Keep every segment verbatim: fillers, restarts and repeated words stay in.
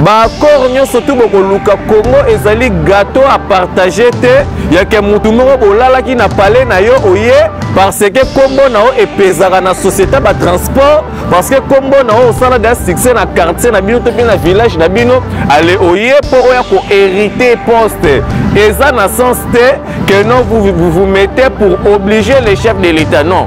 ba accord nyonso tu boko luka Congo ezali gâteau à partager te ya ke mutu moko bolalaki na palais na yo oye parce que kombo na o epezaka na société ba transport parce que kombo na o osala da succès na quartier na bino to pe na village na bino ale oye po oya ko hériter poste eza na sens te que non vous vous, vous mettez pour obliger les chefs de l'État non.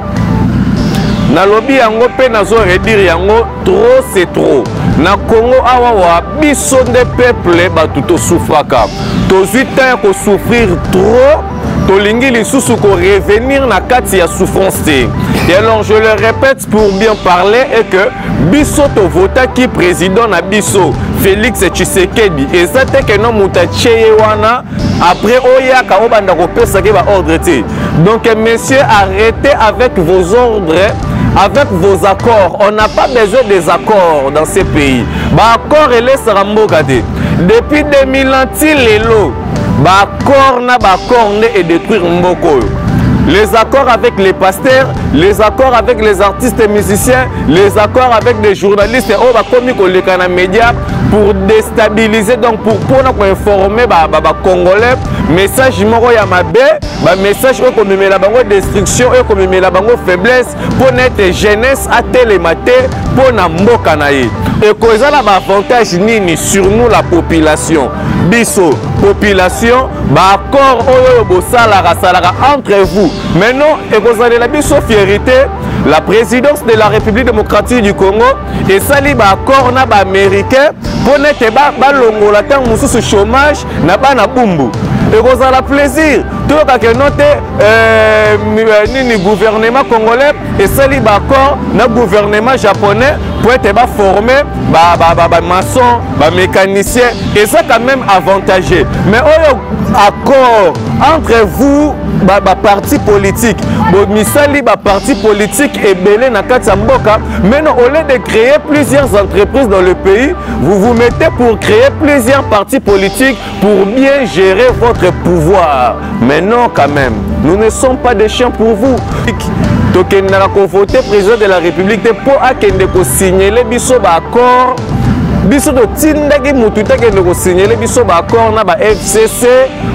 Nalobi yango pe nazo redire yango trop c'est trop. Na Congo awa wa biso de peuple batu to souffraka. To zuita ko souffrir trop, to lingi lisusu ko revenir na kati ya souffrance. Et alors je le répète pour bien parler et que biso to vota qui président na biso Félix Tshisekedi ezate que non muta cheye wana après oyaka obanda ko pesa ke ba ordre te. Donc messieurs arrêtez avec vos ordres. Avec vos accords, on n'a pas besoin des accords dans ces pays. Bah accord et les sarambokate. Depuis deux mille ans, les lots, bah accord na bah accord et détruire mboko. Les accords avec les pasteurs, les accords avec les artistes et musiciens, les accords avec les journalistes, oh bah comme les canaux médias pour déstabiliser donc pour pour nous informer bah bah congolais message moko ya mabe bah message au comme la bango destruction et comme la bango faiblesse pour notre jeunesse à télémater pour na mboka na ye et cause la avantage nini sur nous la population biso population bah accord oyo bosala rasala entre vous maintenant et cause la biso fierté la présidence de la République démocratique du Congo et sali ba accord na ba américain pour n'être pas longola tant mususu chômage na ba na bumbu et vous avez plaisir tout que noter euh, ni gouvernement congolais et sali ba accord na gouvernement japonais pour être ba formé ba ba ba maçon ba mécanicien et ça quand même avantageux mais oyo accord entre vous ba ba parti politique bo misali ba parti politique et belé na kati ya mboka mais non au lieu de créer plusieurs entreprises dans le pays vous vous mettez pour créer plusieurs partis politiques pour bien gérer votre pouvoir mais non quand même nous ne sommes pas des chiens pour vous donc il n'a qu'à voter président de la République pour akende ko signaler biso ba accord biso to tindaki mutu takende ko signaler biso ba accord na ba F C C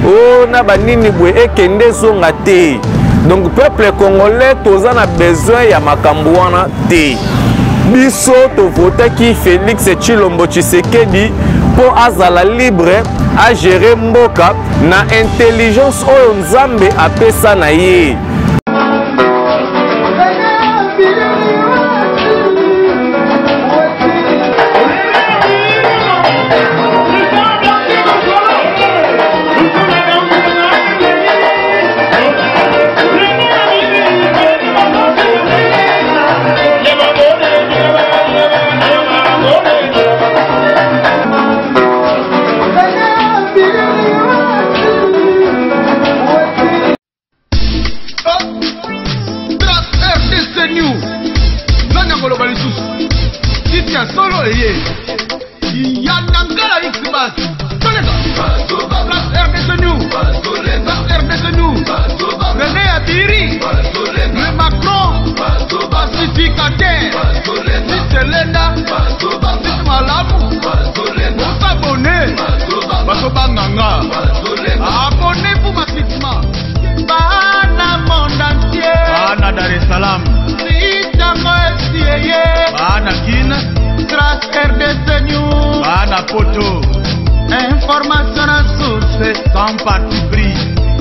o na ba nini bwe ekende zonga te. Donc peuple congolais toza na besoin ya makambo wana te. Biso to voter qui Félix Tshilombo Tshisekedi pour azala libre à gérer mboka na intelligence oyo nzambe apesa na ye. Information à source sans parti pris.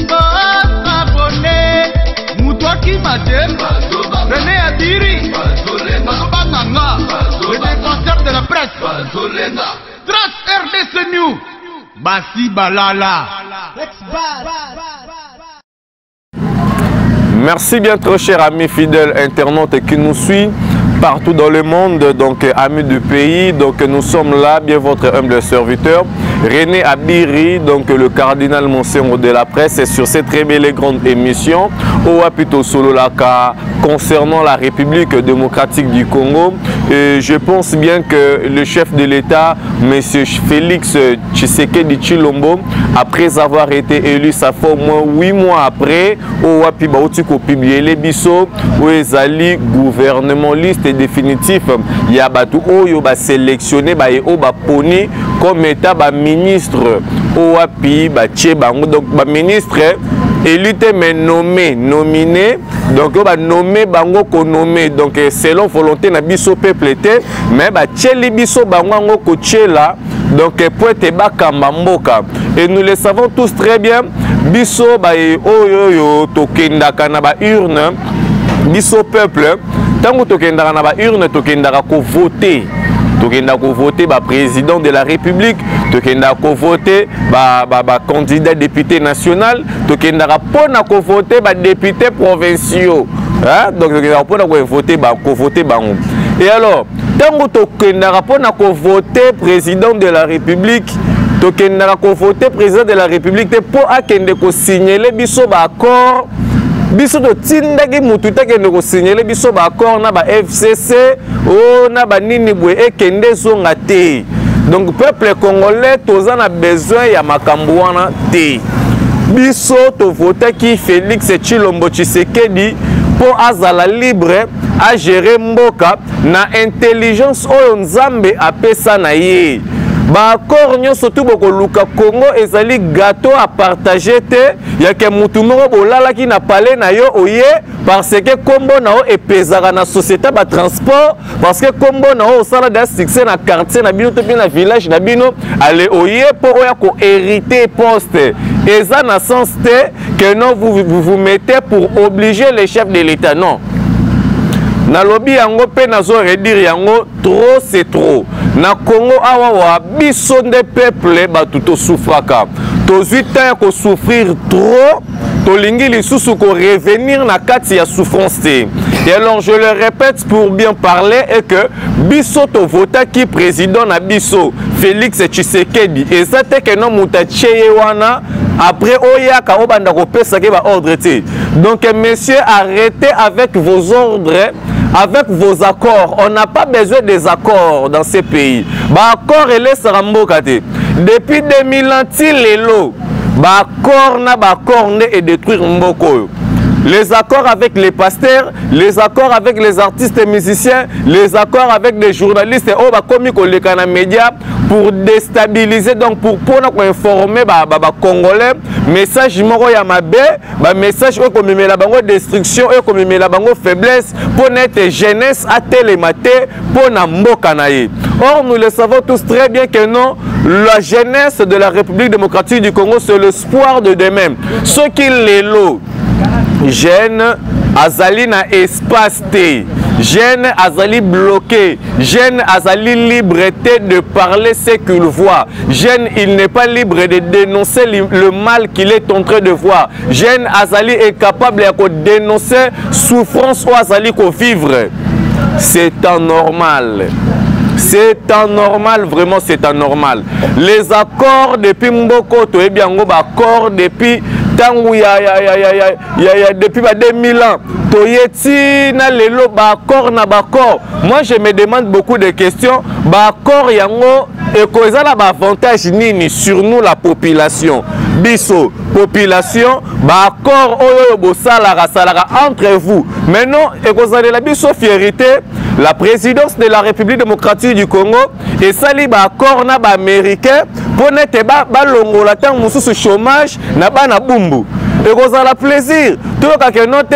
Abonné, Moutoua qui m'a dit, René Adiri, Banganga, le défenseur de la presse, Trace R D C News, Bassi Balala. Merci bien trop cher ami fidèle internaute qui nous suit partout dans le monde, donc amis du pays, donc nous sommes là, bien votre humble serviteur René Abiri, donc le cardinal Monseigneur de la presse, et sur cette très belle et grande émission au Apito Sololaka concernant la République démocratique du Congo. Et je pense bien que le chef de l'État, M. Félix Tshisekedi Tshilombo, après avoir été élu, ça fait au moins huit mois après, au Wapi Baouti ko publié les biso, où ezali gouvernement liste définitif ya batu oyo ba sélectionné ba e o ba poni comme état ba ministre o api ba tie bango donc ba ministre élu te mais nommé nominé donc on va nommer bango ko nommé donc selon volonté na biso peuple te mais ba tcheli biso bango ko tchela donc pour être bakamba mboka et nous le savons tous très bien biso ba oyo yo tokendaka na ba urne biso peuple tango tokendaka na ba urne tokendaka ko voter tokenda ko voter ba président de la République tokenda ko voter ba ba, ba candidat député national tokenda pona ko voter ba député provinciaux hein donc tokenda pona ko voter ba ko voter bango et alors tango tokenda pona ko voter président de la République tokenda ko voter président de la République te po akende ko signaler biso ba accord biso to tindaki mutu takende ko signaler biso ba accord na ba F C C o na ba nini bwe ekende zonga te donc peuple congolais toza na besoin ya makambo wana te biso to votaki Félix Tshilombo Tshisekedi po azala libre a gérer mboka na intelligence oyo nzambe apesa na ye ba accord nyonso tu boko luka Congo ezali gâteau à partager te ya ke mutu moko bolalaki na palais na yo oye parce que kombo na o epezaka na société ba transport parce que kombo na o sala da succès na quartier na bino to bien na village na bino allez oye po oya ko hériter poste eza na sens te que non vous vous, vous mettez pour obliger les chefs de l'État non na lobby yango pe nazo redire yango trop c'est trop na Congo awa wa biso nde peuple batu to souffraka to zuita ko souffrir trop to lingi lisusu ko revenir na kati ya souffrance te et alors je le répète pour bien parler et que biso to vota ki président na biso Félix Tshisekedi et ça te que non muta cheye wana après oyaka obanda ko pesa ke ba ordre te donc messieurs arrêtez avec vos ordres avec vos accords. On n'a pas besoin des accords dans ces pays. Bah accord et les sarambokate. Depuis deux mille ans, les lots. Bah accord na bah accord et détruire mboko. Les accords avec les pasteurs, les accords avec les artistes et musiciens, les accords avec les journalistes oh bah comme les canaux médias pour déstabiliser donc pour pour informer bah bah congolais message moko ya mabe bah message o comme la bango destruction o comme la bango faiblesse pour notre jeunesse à télémater pour na mboka na ye. Or nous le savons tous très bien que non la jeunesse de la République démocratique du Congo c'est l'espoir de demain. Ceux qui les lot jeune azali na espace te jeune azali bloqué jeune azali liberté de parler ce qu'il voit jeune il n'est pas libre de dénoncer le mal qu'il est en train de voir jeune azali est capable de dénoncer souffrance ou azali ko vivre c'est anormal. C'est anormal, vraiment c'est anormal. Les accords depuis Mboko, to bien accord depuis tangu ya ya ya ya ya ya depuis deux mille ans. Toyeti na lelo ba accord na ba accord. Moi je me demande beaucoup de questions. Ba accord yango et causa la avantage nini sur nous la population. Biso population ba accord oyo bo salara salara entre vous. Maintenant et causa de la biso fierté la présidence de la République démocratique du Congo et sali ba accord na ba américain pour n'être ba ba longola tant mususu chômage na ba na bumbu et causa la plaisir tout ka que note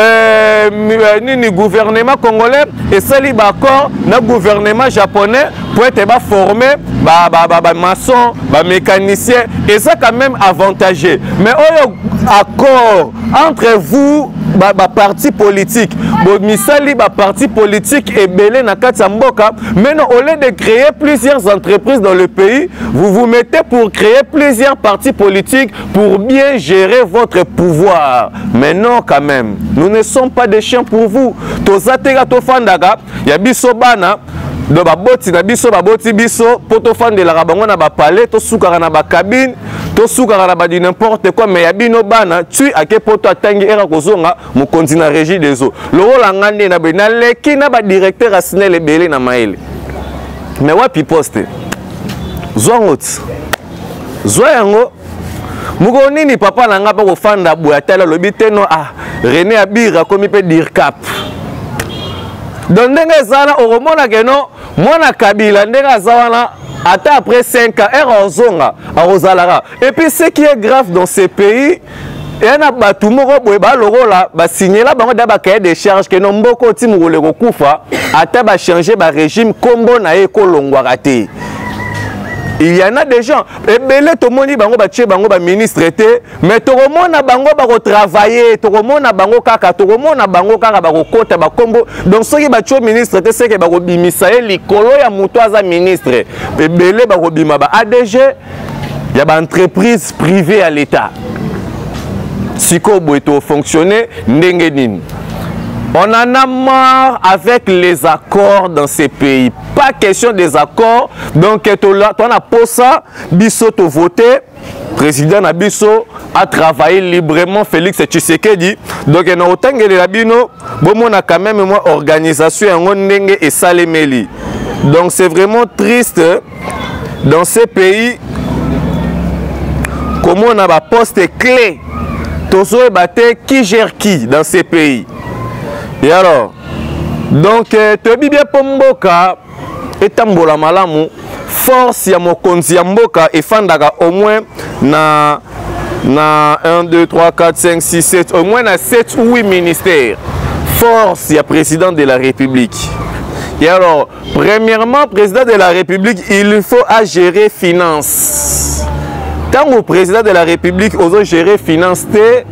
euh ni gouvernement congolais et sali ba accord na gouvernement japonais pour être ba formé ba ba ba maçon ba mécanicien et ça quand même avantageux mais oyo accord entre vous ba ba parti politique bo misali ba parti politique et belé na kati mboka mais non au lieu de créer plusieurs entreprises dans le pays vous vous mettez pour créer plusieurs partis politiques pour bien gérer votre pouvoir mais non quand même nous ne sommes pas des chiens pour vous tozateka tofandaka ya biso bana do ba boti na biso ba boti biso poto fandela bango na ba palais to sukara na ba cabine to sukara na ba di n'importe quoi mais ya bino bana tu ake poto atangi era kozonga mo continue régie des eaux le rôle ngande na be na leki na ba directeur asine le belé na maele mais wapi poste zongot zoyango muko nini papa na nga pa ko fanda boya tala lobi teno ah René Abira komi pe dire cap donc ndenge ezana okomona keno mwana Kabila ndenge azawana ata après cinq ans er ozonga akozalaka. Et puis ce qui est grave dans ces pays, il y a bato moko boye ba lokola ba signer la bango da ba cahier de charge que no mboko ti mukole ko kufa ata ba changer ba régime kombo na ye ko longwa te. Il y en a des gens, et belé to moni bango ba tche bango ba ministre té, mais to mona bango ba ko travailler, to mona bango kaka, to mona bango kaka ba ko kota ba kombo. Donc ceux qui ba tcho ministre té c'est que ba ko bimisa ye likolo ya muto aza ministre. Et belé ba ko bima ba A D G, il y a ba entreprise privée à l'état. Siko boito fonctionner ndenge nini. On en a marre avec les accords dans ces pays. Pas question des accords. Donc, on a posé ça, Bisso to voté, président Nabisso a travaillé librement, Félix Tshisekedi. Donc, on a autant que les labino, bon, on a quand même une organisation et salemeli. Donc, c'est vraiment triste dans ces pays. Comment on a un poste clé. Tozo et Baté, qui gère qui dans ces pays? Et alors, donc, tu as bien pour Mboka, et Tambola Malamu, force ya mokonzi ya Mboka, et Fandaka au moins na, na un, deux, trois, quatre, cinq, six, sept, au moins na sept ou huit ministères. Force ya président de la République. Et alors, premièrement, président de la République, il faut à gérer finance. Tant que président de la République, ose gérer finance,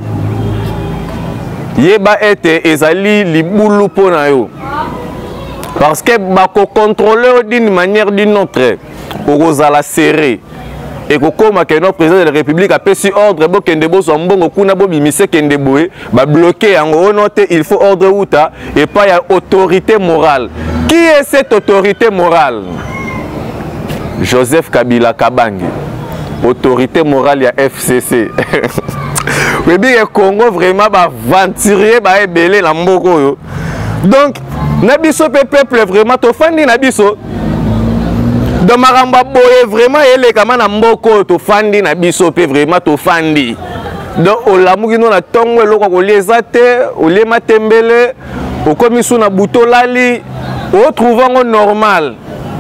yeba ete ezali libulu pona yo parce que bako contrôler d'une manière d'une autre okozala serré et kokoma que notre président de la République a pesi ordre bo kende bo sombongo kuna bo bimise kende boye ba bloquer yango noté il faut ordre outa et pas ya autorité morale. Qui est cette autorité morale? Joseph Kabila Kabange, autorité morale ya F C C. Oui, bien Congo vraiment va venturier va ébeler la mboko. Donc nabiso peuple vraiment to fandi nabiso. Donc maramba boye vraiment ele kama na mboko to fandi nabiso pe vraiment to fandi. Donc olamuki no na tongo eloko ko liezate, olema tembele, okomisu na buto lali, o trouvango normal.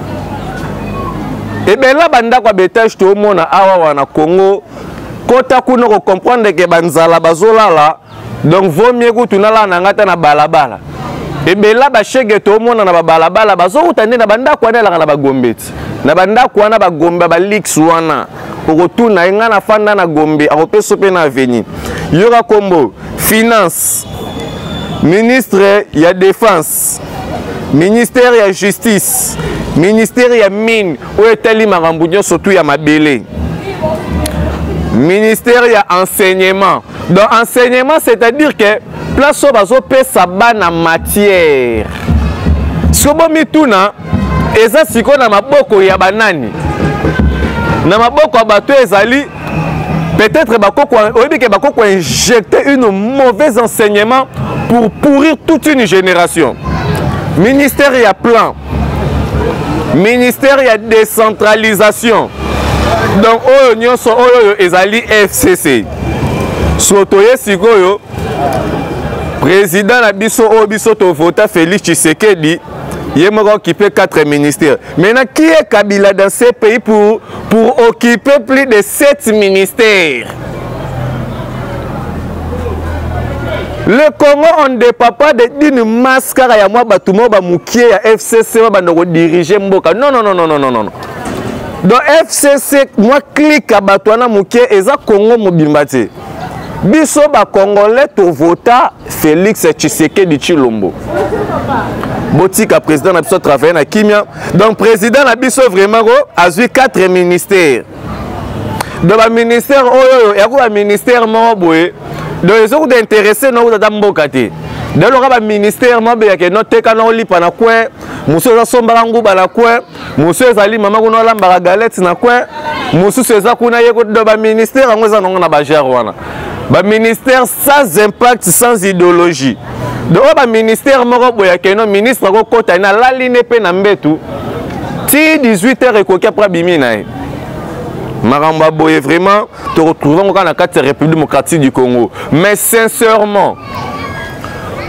Et bien là banda kwa betage to mona awa wana Congo. Kota kuna ko comprendre que banzala bazolala, donc vaut mieux que tu n'ala nangata na balabala. Et bien là ba chege to mona na balabala bazo utande na banda kwa na la ba gombeti. Na banda kwa na ba gomba ba lix wana. Pour tout na nga na fanda na gombe akopeso pe na avenir. Yora kombo finance, ministre ya défense, ministère ya justice, ministère ya mine, ou etali makambu surtout ya mabele. Ministère ya enseignement. Donc enseignement c'est-à-dire que place au bazo pe saba na matière. Sobo mituna eza siko na maboko ya banani. Na maboko bato ezali peut-être bakoko oyebi ke bakoko injecter une mauvaise enseignement pour pourrir toute une génération. Ministère ya plan. Ministère ya décentralisation. Donc oyo nyonso oyo ezali F C C. Sotoye sikoyo président na biso o biso to vota Félix Tshisekedi yemoko occuper quatre ministères. Maintenant qui est Kabila dans ces pays pour pour occuper plus de sept ministères? Le Congo on ne dépend pas d'une mascara ya moi batumo ba mukie ya F C C ba ndoko diriger mboka. Non non non non non non non. Donc F C C moi clique à Batouana Mouké eza Congo mobimbate. Biso ba Congolais to vota Félix Tshisekedi Tshilombo. Botika président na biso travailler na Kimia. Donc président na biso vraiment a eu quatre ministères. Donc ba ministère oyo ya ko ba ministère mo boye. Donc ils sont intéressés na uta mboka te. Donc le ba ministère mo be ya ke no teka na olipa na kwe. Monsieur Sombala nguba na kwe, monsieur ezali mama kuna lamba galette na kwe, monsieur seza kuna yeko do ba ministère ngoza na ba gère wana. Ba ministère sans impact, sans idéologie. Donc ba ministère moko boya keno ministre ko kota na la ligne pe na mbetu. Ti dix-huit heures ko kapra bimi na. Maramba boye vraiment te retrouvons dans la carte République démocratique du Congo. Mais sincèrement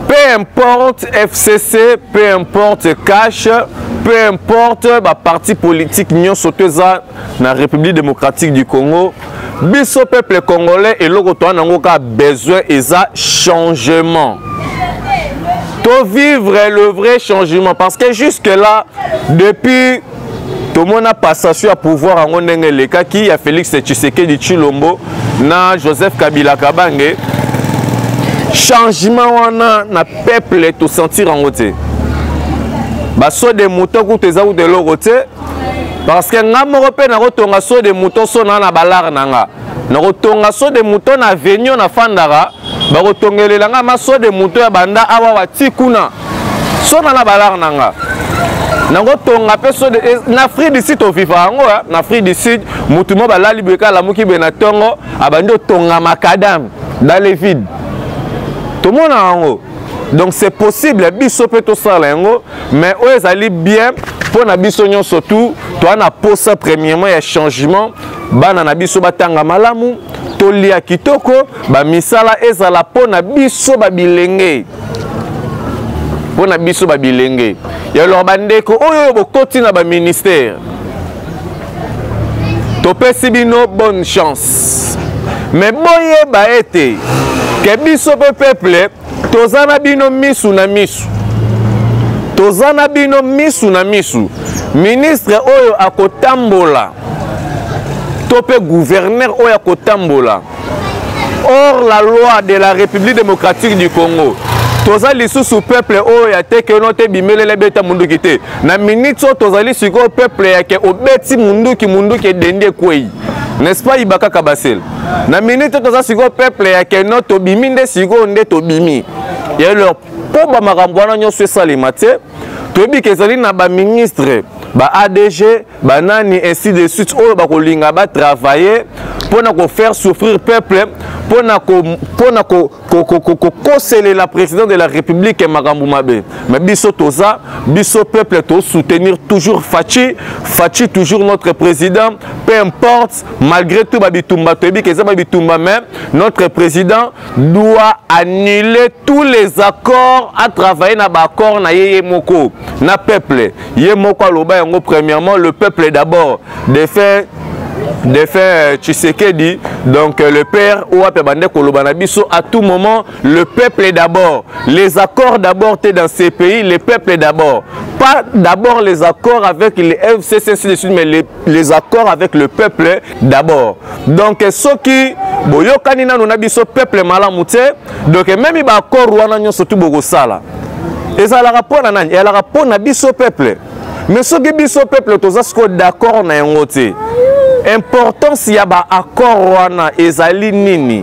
peu importe F C C, peu importe Cash, peu importe ba parti politique nyon soteza na République démocratique du Congo, biso peuple congolais et loko to nango ka besoin eza changement. To vivre le vrai changement parce que jusque là depuis tout le monde a passation à pouvoir en ondenge le cas qui a Félix Tshisekedi Tshilombo na Joseph Kabila Kabange changement wana na peuple to sentir en côté ba so de moutons ou tes ou de l'oroté parce que nga morope na rotonga so de moutons so na na balar nanga na rotonga so de moutons na venio na fandara ba rotongelela nga maso de moutons ya banda awa watikuna so na na balar nanga na rotonga pe so de na Afrique du Sud to vivre ngo na Afrique du Sud mutu mo balali beka la muki be na tongo abando tonga makadam dans les vides tout le monde a ngo. Donc c'est possible, biso peut tout ça mais eux allaient bien pour na biso nyon surtout, toi na posa premièrement ya changement, bana na biso batanga malamu, to lia kitoko, ba misala ezala po na biso ba bilenge. Po na biso ba bilenge. Ya leur bandeko oyo bokoti na ba ministère. To pesi bino bonne chance. Mais boye ba été que biso peuple tozana bino misu na misu tozana bino misu na misu ministre oyo akotambola tope gouverneur oyo akotambola hors la loi de la République démocratique du Congo tozali sous peuple oyo ya teke note bimelele beta munduki te na minute tozali siko peuple yake obeti munduki munduki dende kwei n'est-ce pas Ibaka Kabasel na minute toza siko peuple yake no to biminde siko nde to bimi ya leur po ba makambo wana nyo se salima te to bi kezali na ba ministre ba A D G ba nani ainsi de suite oyo ba kolinga ba travailler pour na ko faire souffrir peuple pour na ko pour na ko ko ko ko conseiller la présidente de la République et makambo mabe mais biso toza biso peuple to soutenir toujours Fachi Fachi toujours notre président peu importe malgré tout ba bitumba to bi keza ba bitumba même notre président doit annuler tous les accords à travailler na ba accord na yeye moko na peuple yé moko aloba yango premièrement le peuple d'abord de faire de faire Tshisekedi donc le père ou à Pebande Kolobanabiso à tout moment le peuple est d'abord les accords d'abord dans ces pays le peuple est d'abord pas d'abord les accords avec les F C C mais les, les accords avec le peuple d'abord donc ceux qui boyokani na nabiso peuple malamute donc même ba accord wana nyo surtout boko sala et ça la rapport na nani et la rapport na biso peuple mais ceux qui biso peuple toza sko d'accord na ngote importance ya ba accord wana ezali nini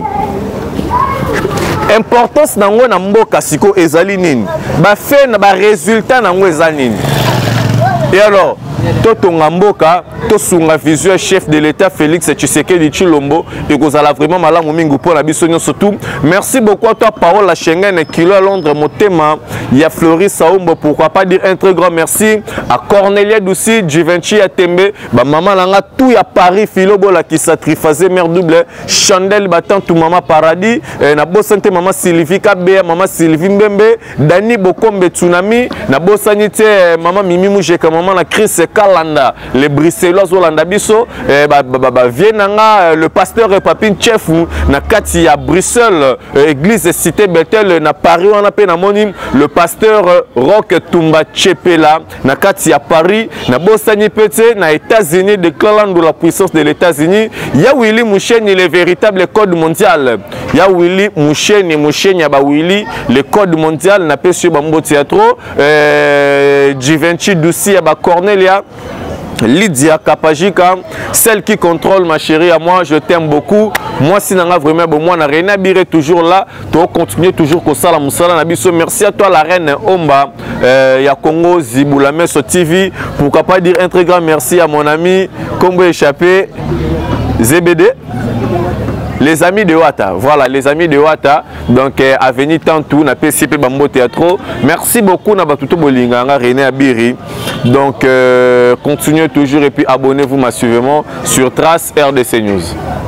importance nango na mboka siko ezali nini ba fait na ba résultat nango ezali nini et alors totonga mboka tosunga vision chef de l'État Félix Tshisekedi Tshilombo et kozala vraiment malamu mingi pour la biso surtout merci beaucoup à toi parole la Schengen kilo à Londres motema ya Floris Saombo pourquoi pas dire un très grand merci à Cornelia Douci Givenchy à Tembe ba maman langa tout ya Paris Philobo la qui sacrifiait mère double Chandel battant tout maman paradis na bosante maman Sylvie Kabé maman Sylvie Mbembe Dani Bokombe Tsunami na bosanité maman Mimi Mujeka maman la Chris Kalanda les Bruxellois Olanda biso eh, ba, ba, ba, vienanga le pasteur Papin Chef na kati ya Bruxelles eh, église cité Bethel na Paris on appelle na moni le pasteur Rock Tumba Chepela na kati ya Paris na bosani pete na États-Unis déclarant la puissance de l'États-Unis ya Willy Moucheni le véritable code mondial ya Willy Moucheni Moucheni ba Willy le code mondial na pesio bambo théâtre euh, Givenchy Douci ba Cornelia Lydia Kapajika, celle qui contrôle ma chérie à moi, je t'aime beaucoup. Moi, si n'anga vraiment bon, moi, na Reina Bire toujours là, tu continuer toujours comme ça la Moussala Nabiso. Merci à toi la reine Omba, euh, ya Congo Ziboulame sur T V. Pourquoi pas dire un très grand merci à mon ami Combo échappé Z B D. Les amis de Ouata, voilà, les amis de Ouata, donc euh, Avenue Tantou, na P C P Bambo Théâtre. Merci beaucoup, na Batuto Bolinganga, René Abiri. Donc, euh, continuez toujours et puis abonnez-vous massivement sur Trace R D C News.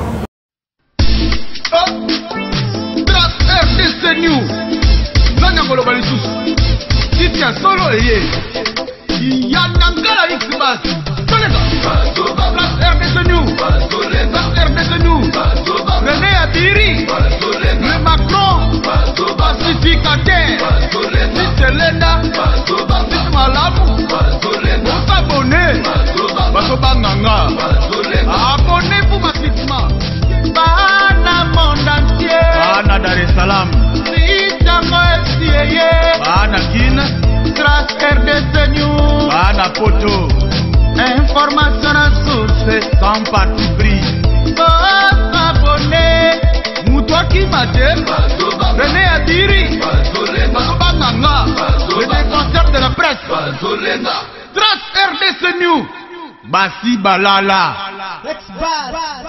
Trace R D C News. Kolo Balisus. Si tu as solo et il y a Nankara X-Bas. Place R D C New. Place R D C New. René Adiri. Le Macron. Pacificateur. Si Selena. Si Malamu. Vous abonnez. Baso Banganga. Abonnez-vous massivement. Bana monde entier. Bana Dar es Salaam. Si Tango F C A. Bana Guinée. Trace R D C New. Bana Poto. Information à source. Sans parti pris. Vous abonnez. Moutoua qui m'attend. René Adiri. Baso Banganga. Le défenseur de la presse. Trace R D C New. Basi Balala.